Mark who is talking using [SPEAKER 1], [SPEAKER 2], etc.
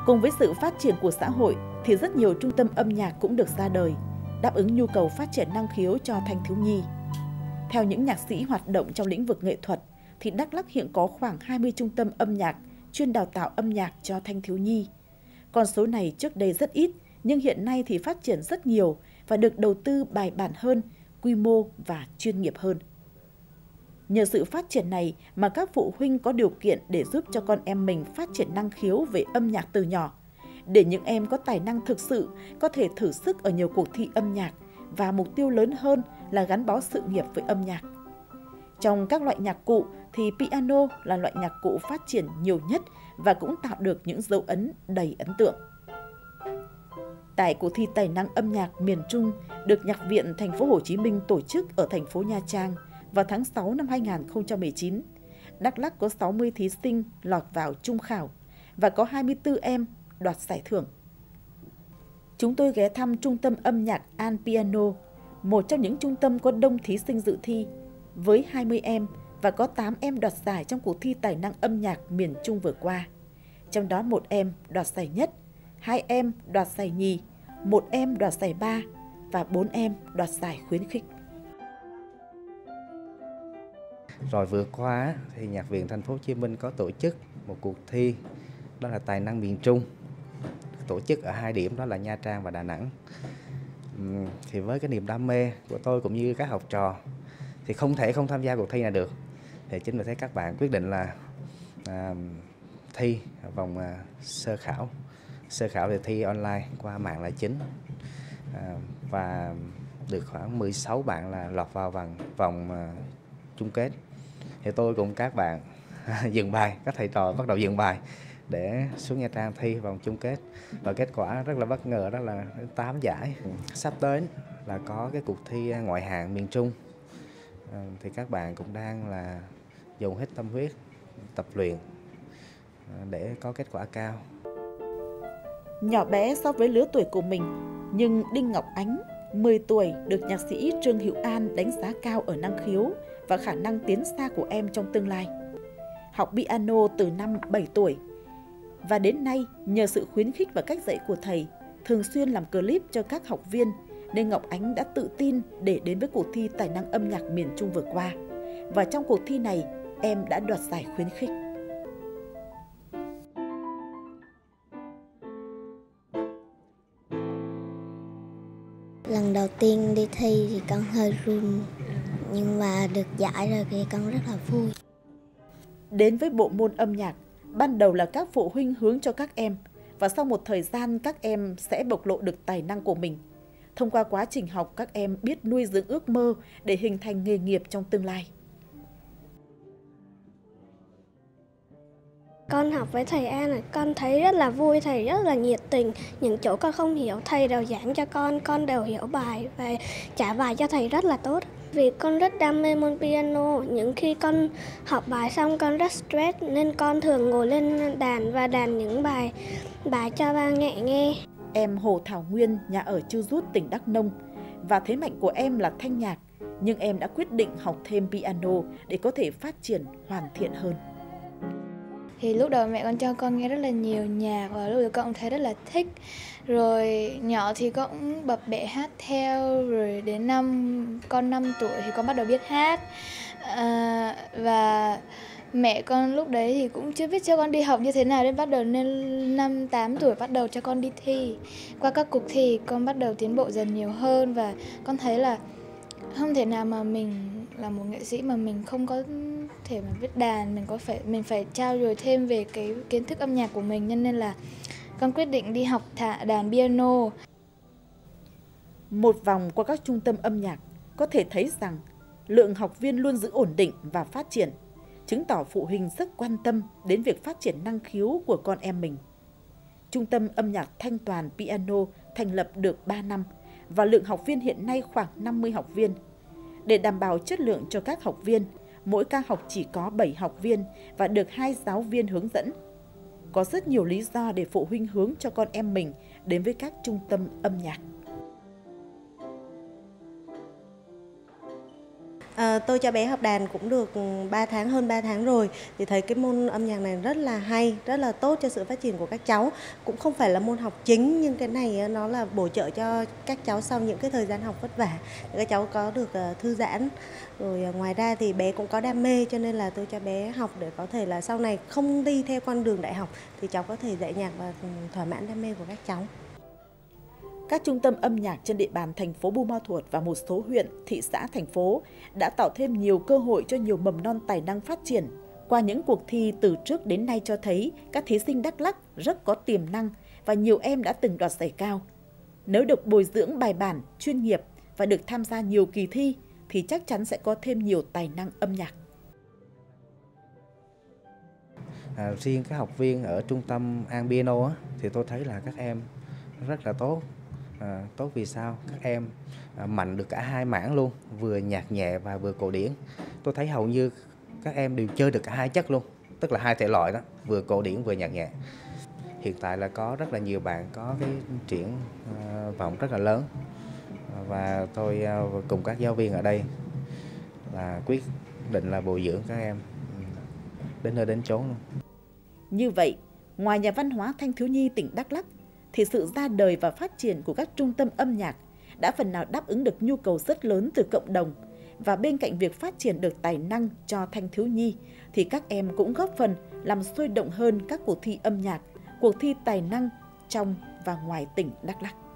[SPEAKER 1] Cùng với sự phát triển của xã hội thì rất nhiều trung tâm âm nhạc cũng được ra đời, đáp ứng nhu cầu phát triển năng khiếu cho thanh thiếu nhi. Theo những nhạc sĩ hoạt động trong lĩnh vực nghệ thuật, thì Đắk Lắk hiện có khoảng 20 trung tâm âm nhạc chuyên đào tạo âm nhạc cho thanh thiếu nhi. Con số này trước đây rất ít, nhưng hiện nay thì phát triển rất nhiều và được đầu tư bài bản hơn, quy mô và chuyên nghiệp hơn. Nhờ sự phát triển này mà các phụ huynh có điều kiện để giúp cho con em mình phát triển năng khiếu về âm nhạc từ nhỏ, để những em có tài năng thực sự có thể thử sức ở nhiều cuộc thi âm nhạc và mục tiêu lớn hơn là gắn bó sự nghiệp với âm nhạc. Trong các loại nhạc cụ thì piano là loại nhạc cụ phát triển nhiều nhất và cũng tạo được những dấu ấn đầy ấn tượng. Tại cuộc thi tài năng âm nhạc miền Trung được Nhạc viện Thành phố Hồ Chí Minh tổ chức ở thành phố Nha Trang vào tháng 6 năm 2019, Đắk Lắk có 60 thí sinh lọt vào trung khảo và có 24 em đoạt giải thưởng. Chúng tôi ghé thăm trung tâm âm nhạc An Piano, một trong những trung tâm có đông thí sinh dự thi, với 20 em và có 8 em đoạt giải trong cuộc thi tài năng âm nhạc miền Trung vừa qua. Trong đó 1 em đoạt giải nhất, 2 em đoạt giải nhì, 1 em đoạt giải ba và 4 em đoạt giải khuyến khích.
[SPEAKER 2] Rồi vừa qua thì Nhạc viện Thành phố Hồ Chí Minh có tổ chức một cuộc thi, đó là tài năng miền Trung, tổ chức ở 2 điểm, đó là Nha Trang và Đà Nẵng. Thì với cái niềm đam mê của tôi cũng như các học trò thì không thể không tham gia cuộc thi này được. Thì chính vì thế các bạn quyết định là thi vòng sơ khảo. Sơ khảo thì thi online qua mạng là chính. Và được khoảng 16 bạn là lọt vào vòng chung kết. Thì tôi cùng các bạn dừng bài, các thầy trò bắt đầu dừng bài để xuống Nha Trang thi vòng chung kết. Và kết quả rất là bất ngờ, đó là 8 giải. Sắp tới là có cái cuộc thi ngoại hạng miền Trung. Thì các bạn cũng đang là dùng hết tâm huyết tập luyện để có kết quả cao.
[SPEAKER 1] Nhỏ bé so với lứa tuổi của mình, nhưng Đinh Ngọc Ánh, 10 tuổi, được nhạc sĩ Trương Hữu An đánh giá cao ở năng khiếu và khả năng tiến xa của em trong tương lai. Học piano từ năm 7 tuổi. Và đến nay, nhờ sự khuyến khích và cách dạy của thầy, thường xuyên làm clip cho các học viên, nên Ngọc Ánh đã tự tin để đến với cuộc thi tài năng âm nhạc miền Trung vừa qua. Và trong cuộc thi này, em đã đoạt giải khuyến khích.
[SPEAKER 3] Lần đầu tiên đi thi thì con hơi run, nhưng mà được giải rồi thì con rất là vui.
[SPEAKER 1] Đến với bộ môn âm nhạc, ban đầu là các phụ huynh hướng cho các em, và sau một thời gian các em sẽ bộc lộ được tài năng của mình. Thông qua quá trình học, các em biết nuôi dưỡng ước mơ để hình thành nghề nghiệp trong tương lai.
[SPEAKER 4] Con học với thầy An này, con thấy rất là vui, thầy rất là nhiệt tình. Những chỗ con không hiểu, thầy đều giảng cho con đều hiểu bài và trả bài cho thầy rất là tốt. Vì con rất đam mê môn piano, những khi con học bài xong con rất stress nên con thường ngồi lên đàn và đàn những bài cho ba mẹ nghe.
[SPEAKER 1] Em Hồ Thảo Nguyên, nhà ở Chư Rút, tỉnh Đắk Nông, và thế mạnh của em là thanh nhạc, nhưng em đã quyết định học thêm piano để có thể phát triển hoàn thiện hơn.
[SPEAKER 5] Thì lúc đầu mẹ con cho con nghe rất là nhiều nhạc và lúc đó con cũng thấy rất là thích. Rồi nhỏ thì con cũng bập bẹ hát theo, rồi đến con 5 tuổi thì con bắt đầu biết hát. Và mẹ con lúc đấy thì cũng chưa biết cho con đi học như thế nào, nên năm 8 tuổi bắt đầu cho con đi thi. Qua các cuộc thi con bắt đầu tiến bộ dần nhiều hơn và con thấy là không thể nào mà mình là một nghệ sĩ mà mình không có thể mà viết đàn, mình phải trau dồi thêm về cái kiến thức âm nhạc của mình, nên là con quyết định đi học đàn piano.
[SPEAKER 1] Một vòng qua các trung tâm âm nhạc có thể thấy rằng lượng học viên luôn giữ ổn định và phát triển, chứng tỏ phụ huynh rất quan tâm đến việc phát triển năng khiếu của con em mình. Trung tâm âm nhạc Thanh Toàn Piano thành lập được 3 năm và lượng học viên hiện nay khoảng 50 học viên. Để đảm bảo chất lượng cho các học viên, mỗi ca học chỉ có 7 học viên và được 2 giáo viên hướng dẫn. Có rất nhiều lý do để phụ huynh hướng cho con em mình đến với các trung tâm âm nhạc.
[SPEAKER 6] Tôi cho bé học đàn cũng được 3 tháng, hơn 3 tháng rồi. Thì thấy cái môn âm nhạc này rất là hay, rất là tốt cho sự phát triển của các cháu. Cũng không phải là môn học chính, nhưng cái này nó là bổ trợ cho các cháu sau những cái thời gian học vất vả. Các cháu có được thư giãn. Rồi ngoài ra thì bé cũng có đam mê, cho nên là tôi cho bé học để có thể là sau này không đi theo con đường đại học thì cháu có thể dạy nhạc và thỏa mãn đam mê của các cháu.
[SPEAKER 1] Các trung tâm âm nhạc trên địa bàn thành phố Buôn Ma Thuột và một số huyện, thị xã, thành phố đã tạo thêm nhiều cơ hội cho nhiều mầm non tài năng phát triển. Qua những cuộc thi từ trước đến nay cho thấy các thí sinh Đắk Lắk rất có tiềm năng và nhiều em đã từng đoạt giải cao. Nếu được bồi dưỡng bài bản, chuyên nghiệp và được tham gia nhiều kỳ thi thì chắc chắn sẽ có thêm nhiều tài năng âm nhạc.
[SPEAKER 2] Riêng các học viên ở trung tâm An Piano thì tôi thấy là các em rất là tốt. Tốt vì sao? Các em mạnh được cả hai mảng luôn, vừa nhạc nhẹ và vừa cổ điển. Tôi thấy hầu như các em đều chơi được cả hai chất luôn, tức là hai thể loại đó, vừa cổ điển vừa nhạc nhẹ. Hiện tại là có rất là nhiều bạn có cái triển vọng rất là lớn, và tôi cùng các giáo viên ở đây là quyết định là bồi dưỡng các em đến nơi đến chốn luôn.
[SPEAKER 1] Như vậy, ngoài Nhà văn hóa Thanh thiếu nhi tỉnh Đắk Lắk, thì sự ra đời và phát triển của các trung tâm âm nhạc đã phần nào đáp ứng được nhu cầu rất lớn từ cộng đồng. Và bên cạnh việc phát triển được tài năng cho thanh thiếu nhi, thì các em cũng góp phần làm sôi động hơn các cuộc thi âm nhạc, cuộc thi tài năng trong và ngoài tỉnh Đắk Lắk.